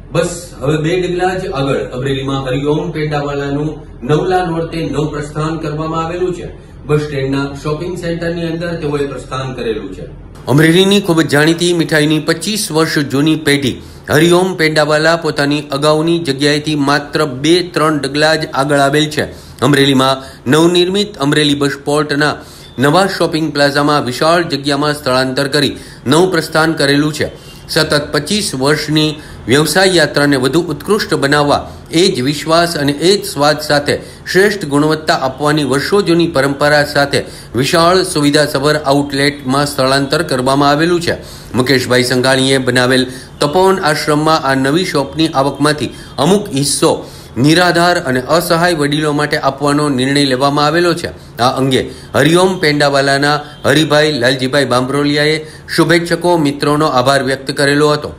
બસ હવે 2 ડગલા જ આગળ અમરેલીમાં હરિઓમ પેંડાવાલાનું નવલા નોરતે નવ પ્રસ્થાન કરવામાં આવેલું છે। બસ સ્ટેન્ડના શોપિંગ સેન્ટરની અંદર તેઓએ પ્રસ્થાન કરેલું છે। અમરેલીની ખૂબ જ જાણીતી મીઠાઈની 25 વર્ષ જૂની પેઢી હરિઓમ પેંડાવાલા પોતાની અગાઉની જગ્યાએથી માત્ર 2-3 ડગલા જ આગળ આવેલ છે। અમરેલીમાં નવનિર્મિત અમરેલી બસ પોર્ટના નવા શોપિંગ પ્લાઝામાં વિશાળ જગ્યામાં સ્થળાંતર કરી નવ પ્રસ્થાન કરેલું છે। સતત 25 વર્ષની વ્યવસાય યાત્રાને વધુ ઉત્કૃષ્ટ બનાવવા એ જ વિશ્વાસ અને એ જ સ્વાદ સાથે શ્રેષ્ઠ ગુણવત્તા આપવાની વર્ષો જૂની પરંપરા સાથે વિશાળ સુવિધાસભર આઉટલેટમાં સ્થળાંતર કરવામાં આવેલું છે। મુકેશભાઈ સંઘાણીએ બનાવેલ તપોવન આશ્રમમાં આ નવી શોપની આવકમાંથી અમુક હિસ્સો નિરાધાર અને અસહાય વડીલો માટે આપવાનો નિર્ણય લેવામાં આવેલો છે। આ અંગે હરિઓમ પેંડાવાલાના હરિભાઈ લાલજીભાઈ બાંભરોલિયાએ શુભેચ્છકો મિત્રોનો આભાર વ્યક્ત કરેલો હતો।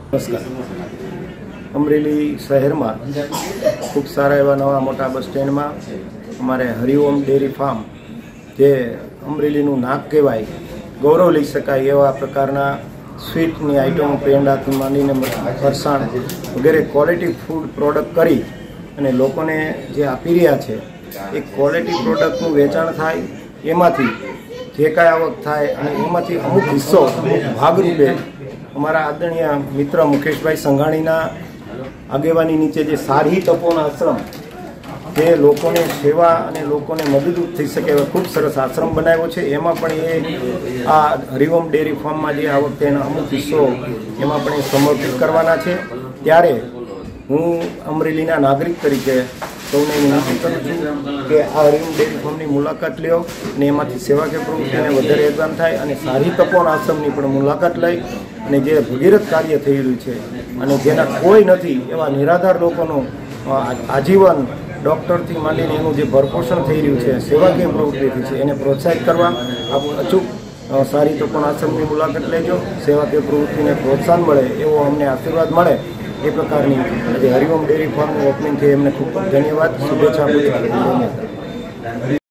અમરેલી શહેરમાં ખૂબ સારા એવા નવા મોટા બસ સ્ટેન્ડમાં અમારે હરિઓમ ડેરી ફાર્મ જે અમરેલીનું નાક કહેવાય, ગૌરવ લઈ શકાય એવા પ્રકારના સ્વીટની આઇટમો, પેંડાથી માંડીને ફરસાણ વગેરે ક્વોલિટી ફૂડ પ્રોડક્ટ કરી અને લોકોને જે આપી રહ્યા છે એ ક્વોલિટી પ્રોડક્ટનું વેચાણ થાય, એમાંથી જે કાંઈ આવક થાય અને એમાંથી અમુક હિસ્સો ભાગરૂપે અમારા આદરણીય મિત્ર મુકેશભાઈ સંઘાણીના આગેવાની નીચે જે સારી તપોવન આશ્રમ જે લોકોને સેવા અને લોકોને મદદરૂપ થઈ શકે એવો ખૂબ સરસ આશ્રમ બનાવ્યો છે, એમાં પણ એ આ હરિઓમ ડેરી ફાર્મમાં જે આવક તેનો અમુક હિસ્સો એમાં પણ એ સમર્પિત કરવાના છે। ત્યારે હું અમરેલીના નાગરિક તરીકે સૌને વિનંતી કરું છું કે આ હરિઓમ ડેરી ફાર્મની મુલાકાત લ્યો અને એમાંથી સેવાકીય પ્રવૃત્તિને વધારે યોગદાન થાય અને સારી તપોવન આશ્રમની પણ મુલાકાત લઈ અને જે ભગીરથ કાર્ય થઈ રહ્યું છે અને જેના કોઈ નથી એવા નિરાધાર લોકોનું આજીવન ડૉક્ટરથી માંડીને એનું જે ભરપોષણ થઈ રહ્યું છે સેવાકીય પ્રવૃત્તિથી છે એને પ્રોત્સાહિત કરવા આપ અચૂક સારી તપોવન આશ્રમની મુલાકાત લેજો। સેવાકીય પ્રવૃત્તિને પ્રોત્સાહન મળે એવો અમને આશીર્વાદ મળે એ પ્રકારની આજે હરિઓમ ડેરી ફાર્મનું ઓપનિંગ થઈ એમને ખૂબ ખૂબ ધન્યવાદ, શુભેચ્છા આપું છું।